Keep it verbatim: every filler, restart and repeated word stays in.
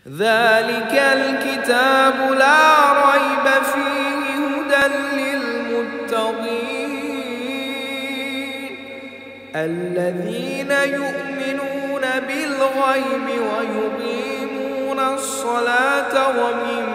ذلك الكتاب لا ريب فيه هدى للمتقين الذين يؤمنون بالغيب ويقيمون الصلاة ومما